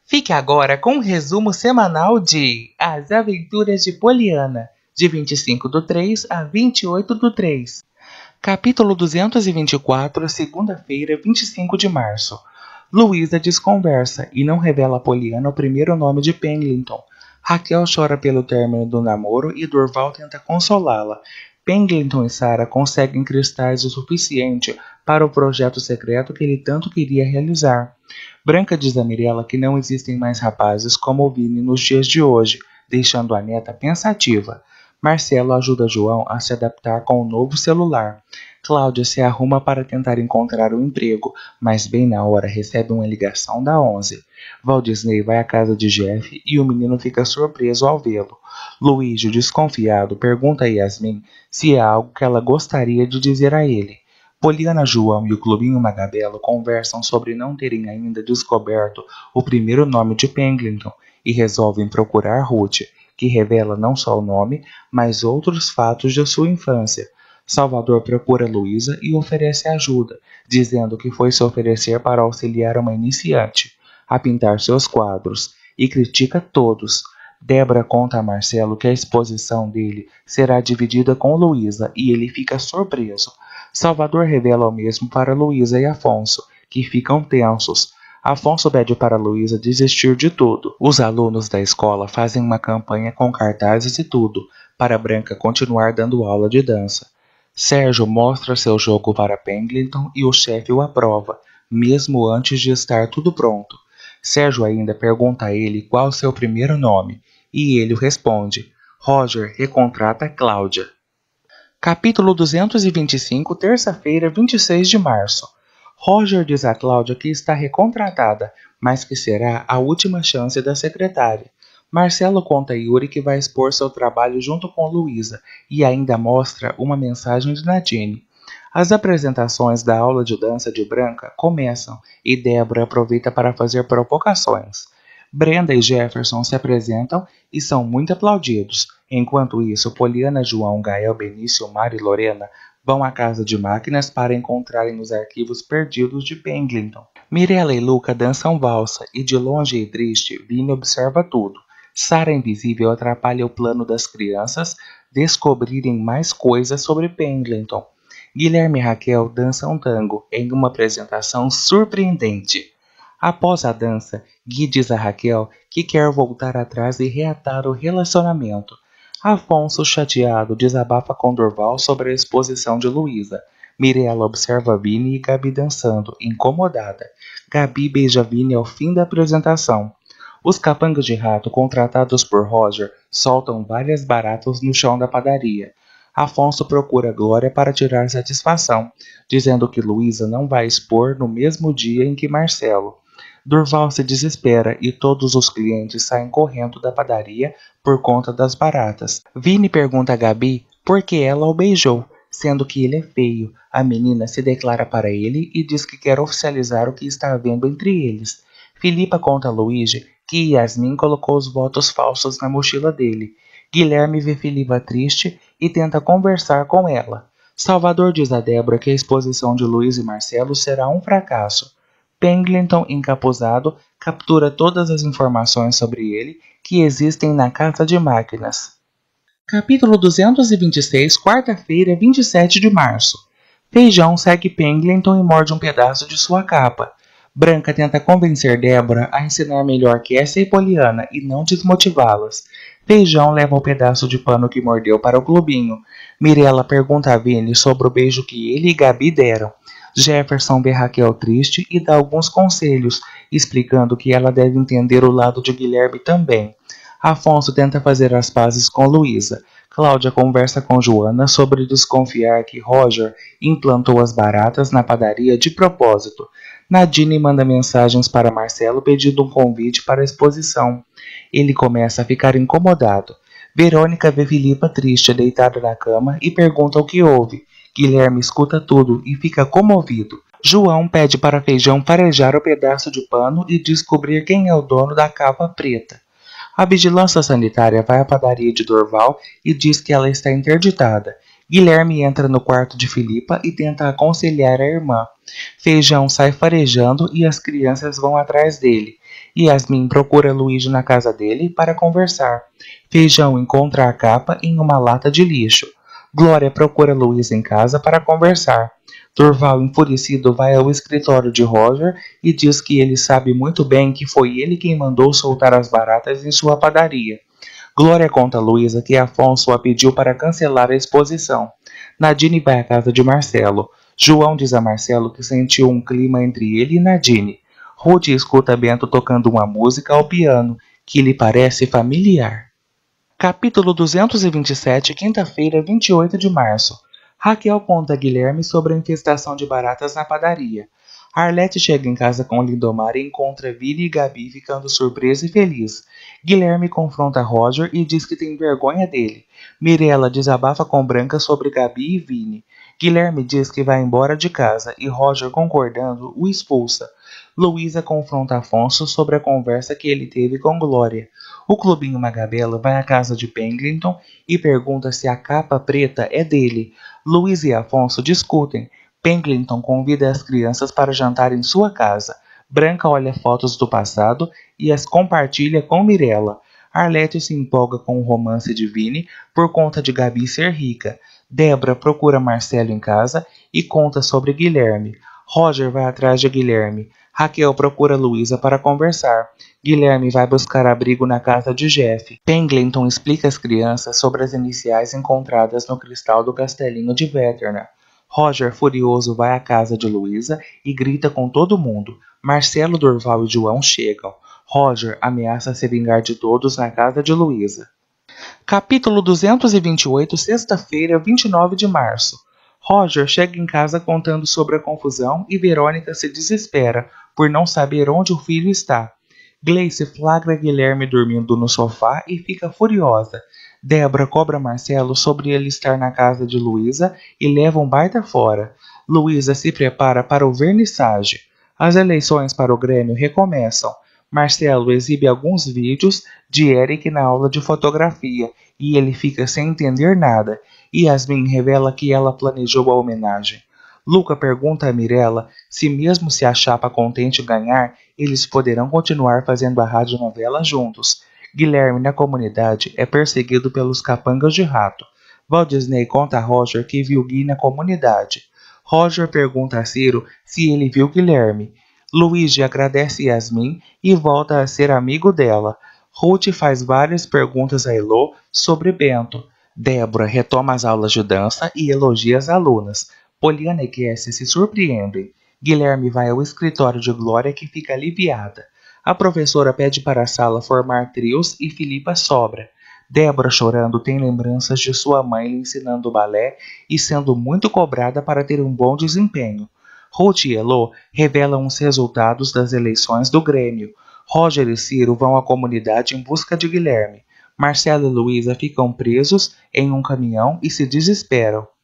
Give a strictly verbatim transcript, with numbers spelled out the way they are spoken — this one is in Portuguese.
Fique agora com um resumo semanal de As Aventuras de Poliana, de vinte e cinco do três a vinte e oito do três. Capítulo duzentos e vinte e quatro, segunda-feira, vinte e cinco de março. Luísa desconversa e não revela a Poliana o primeiro nome de Pennington. Raquel chora pelo término do namoro e Durval tenta consolá-la. Pennington e Sarah conseguem cristais o suficiente para o projeto secreto que ele tanto queria realizar. Branca diz a Mirella que não existem mais rapazes como o Vini nos dias de hoje, deixando a neta pensativa. Marcelo ajuda João a se adaptar com o novo celular. Cláudia se arruma para tentar encontrar um emprego, mas bem na hora recebe uma ligação da onze. Valdisney vai à casa de Jeff e o menino fica surpreso ao vê-lo. Luísio, desconfiado, pergunta a Yasmin se é algo que ela gostaria de dizer a ele. Poliana, João e o Clubinho Magabelo conversam sobre não terem ainda descoberto o primeiro nome de Pennington e resolvem procurar Ruth, que revela não só o nome, mas outros fatos de sua infância. Salvador procura Luísa e oferece ajuda, dizendo que foi se oferecer para auxiliar uma iniciante a pintar seus quadros, e critica todos. Débora conta a Marcelo que a exposição dele será dividida com Luísa e ele fica surpreso. Salvador revela o mesmo para Luísa e Afonso, que ficam tensos. Afonso pede para Luísa desistir de tudo. Os alunos da escola fazem uma campanha com cartazes e tudo, para Branca continuar dando aula de dança. Sérgio mostra seu jogo para Pennington e o chefe o aprova, mesmo antes de estar tudo pronto. Sérgio ainda pergunta a ele qual seu primeiro nome, e ele responde: Roger recontrata Cláudia. Capítulo duzentos e vinte e cinco, terça-feira, vinte e seis de março. Roger diz a Cláudia que está recontratada, mas que será a última chance da secretária. Marcelo conta a Yuri que vai expor seu trabalho junto com Luísa e ainda mostra uma mensagem de Nadine. As apresentações da aula de dança de Branca começam e Débora aproveita para fazer provocações. Brenda e Jefferson se apresentam e são muito aplaudidos. Enquanto isso, Poliana, João, Gael, Benício, Mari e Lorena vão à casa de máquinas para encontrarem os arquivos perdidos de Pennington. Mirella e Luca dançam valsa e de longe e triste, Vini observa tudo. Sarah Invisível atrapalha o plano das crianças descobrirem mais coisas sobre Pennington. Guilherme e Raquel dançam tango em uma apresentação surpreendente. Após a dança, Gui diz a Raquel que quer voltar atrás e reatar o relacionamento. Afonso, chateado, desabafa com Durval sobre a exposição de Luísa. Mirella observa Vini e Gabi dançando, incomodada. Gabi beija Vini ao fim da apresentação. Os capangas de rato contratados por Roger soltam várias baratas no chão da padaria. Afonso procura Glória para tirar satisfação, dizendo que Luísa não vai expor no mesmo dia em que Marcelo. Durval se desespera e todos os clientes saem correndo da padaria por conta das baratas. Vini pergunta a Gabi por que ela o beijou, sendo que ele é feio. A menina se declara para ele e diz que quer oficializar o que está havendo entre eles. Filipa conta a Luigi que Yasmin colocou os votos falsos na mochila dele. Guilherme vê Filipa triste e tenta conversar com ela. Salvador diz a Débora que a exposição de Luiz e Marcelo será um fracasso. Pennington, encapuzado, captura todas as informações sobre ele que existem na casa de máquinas. Capítulo duzentos e vinte e seis, quarta-feira, vinte e sete de março. Feijão segue Pennington e morde um pedaço de sua capa. Branca tenta convencer Débora a ensinar melhor Cassie e Poliana e não desmotivá-las. Feijão leva o pedaço de pano que mordeu para o clubinho. Mirella pergunta a Vini sobre o beijo que ele e Gabi deram. Jefferson vê Raquel triste e dá alguns conselhos, explicando que ela deve entender o lado de Guilherme também. Afonso tenta fazer as pazes com Luísa. Cláudia conversa com Joana sobre desconfiar que Roger implantou as baratas na padaria de propósito. Nadine manda mensagens para Marcelo pedindo um convite para a exposição. Ele começa a ficar incomodado. Verônica vê Filipa triste deitada na cama e pergunta o que houve. Guilherme escuta tudo e fica comovido. João pede para Feijão farejar o pedaço de pano e descobrir quem é o dono da capa preta. A vigilância sanitária vai à padaria de Durval e diz que ela está interditada. Guilherme entra no quarto de Filipa e tenta aconselhar a irmã. Feijão sai farejando e as crianças vão atrás dele. Yasmin procura Luigi na casa dele para conversar. Feijão encontra a capa em uma lata de lixo. Glória procura Luiz em casa para conversar. Durval, enfurecido, vai ao escritório de Roger e diz que ele sabe muito bem que foi ele quem mandou soltar as baratas em sua padaria. Glória conta a Luísa que Afonso a pediu para cancelar a exposição. Nadine vai à casa de Marcelo. João diz a Marcelo que sentiu um clima entre ele e Nadine. Ruth escuta Bento tocando uma música ao piano, que lhe parece familiar. Capítulo duzentos e vinte e sete, quinta-feira, vinte e oito de março. Raquel conta a Guilherme sobre a infestação de baratas na padaria. Arlete chega em casa com Lindomar e encontra Vini e Gabi ficando surpresa e feliz. Guilherme confronta Roger e diz que tem vergonha dele. Mirella desabafa com Branca sobre Gabi e Vini. Guilherme diz que vai embora de casa e Roger, concordando, o expulsa. Luísa confronta Afonso sobre a conversa que ele teve com Glória. O Clubinho Magabela vai à casa de Pendleton e pergunta se a capa preta é dele. Luísa e Afonso discutem. Pendleton convida as crianças para jantar em sua casa. Branca olha fotos do passado e as compartilha com Mirella. Arlete se empolga com o romance de Vini por conta de Gabi ser rica. Débora procura Marcelo em casa e conta sobre Guilherme. Roger vai atrás de Guilherme. Raquel procura Luísa para conversar. Guilherme vai buscar abrigo na casa de Jeff. Pendleton explica às crianças sobre as iniciais encontradas no cristal do castelinho de Veterna. Roger, furioso, vai à casa de Luísa e grita com todo mundo. Marcelo, Durval e João chegam. Roger ameaça se vingar de todos na casa de Luísa. Capítulo duzentos e vinte e oito, sexta-feira, vinte e nove de março. Roger chega em casa contando sobre a confusão e Verônica se desespera por não saber onde o filho está. Gleice flagra Guilherme dormindo no sofá e fica furiosa. Débora cobra Marcelo sobre ele estar na casa de Luísa e leva um baita fora. Luísa se prepara para o vernissage. As eleições para o Grêmio recomeçam. Marcelo exibe alguns vídeos de Eric na aula de fotografia e ele fica sem entender nada. Yasmin revela que ela planejou a homenagem. Luca pergunta a Mirella se mesmo se a chapa contente ganhar, eles poderão continuar fazendo a radionovela juntos. Guilherme, na comunidade, é perseguido pelos capangas de rato. Walt Disney conta a Roger que viu Gui na comunidade. Roger pergunta a Ciro se ele viu Guilherme. Luigi agradece Yasmin e volta a ser amigo dela. Ruth faz várias perguntas a Elo sobre Bento. Débora retoma as aulas de dança e elogia as alunas. Poliana e Cassie se surpreendem. Guilherme vai ao escritório de Glória, que fica aliviada. A professora pede para a sala formar trios e Filipa sobra. Débora, chorando, tem lembranças de sua mãe lhe ensinando balé e sendo muito cobrada para ter um bom desempenho. Ruth e Elo revelam os resultados das eleições do Grêmio. Roger e Ciro vão à comunidade em busca de Guilherme. Marcelo e Luísa ficam presos em um caminhão e se desesperam.